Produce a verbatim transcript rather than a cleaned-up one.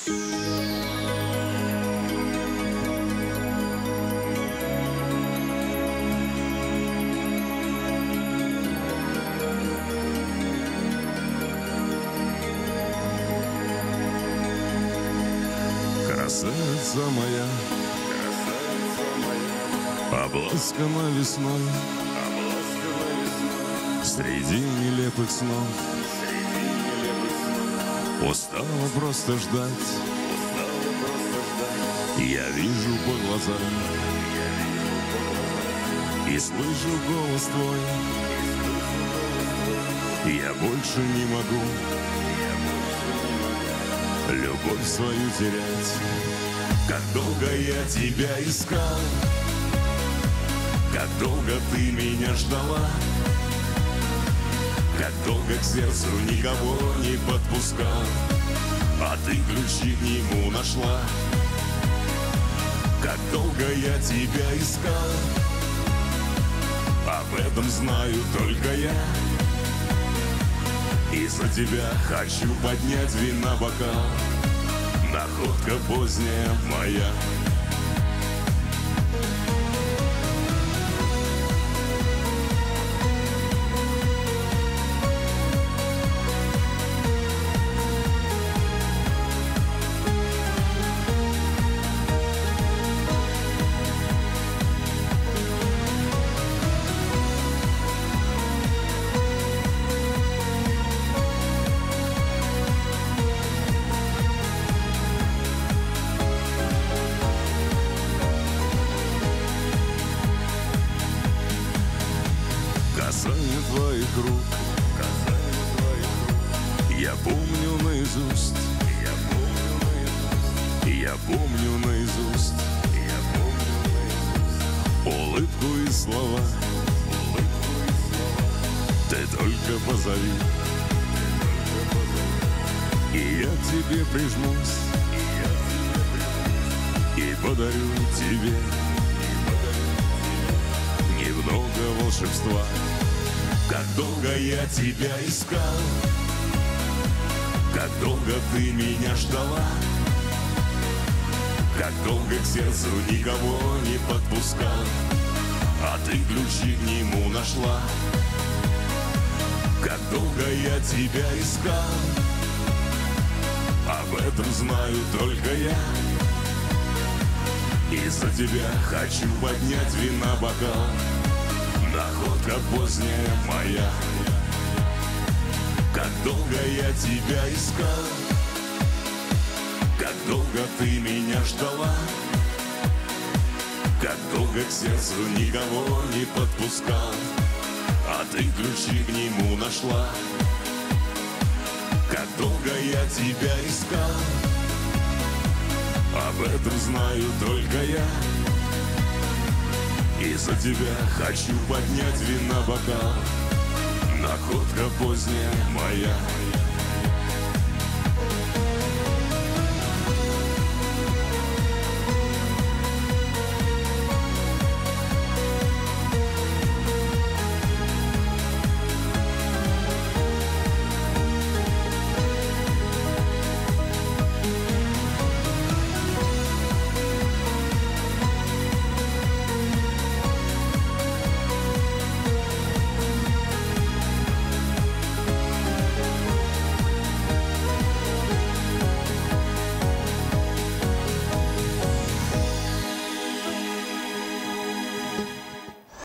Красавица моя, обласкана весной, среди нелепых снов. Устала просто ждать, я вижу по глазам и слышу голос твой. Я больше не могу любовь свою терять. Как долго я тебя искал, как долго ты меня ждала, как долго к сердцу никого не подпускал, а ты ключи к нему нашла. Как долго я тебя искал, об этом знаю только я. И за тебя хочу поднять вина бокал, находка поздняя моя. Касание твоих рук, касание твоих рук, я помню наизусть, я помню наизусть, я помню наизусть, я помню наизусть. Улыбку и слова, улыбку и слова, ты только позови, ты только позови. И я к тебе прижмусь, и я к тебе прижмусь, и подарю тебе, и подарю тебе немного волшебства. Как долго я тебя искал, как долго ты меня ждала, как долго к сердцу никого не подпускал, а ты ключи к нему нашла. Как долго я тебя искал, об этом знаю только я. И за тебя хочу поднять вина бокал, находка поздняя моя. Как долго я тебя искал, как долго ты меня ждала, как долго к сердцу никого не подпускал, а ты ключи к нему нашла. Как долго я тебя искал, об этом знаю только я. И за тебя хочу поднять вина бокал, находка поздняя моя.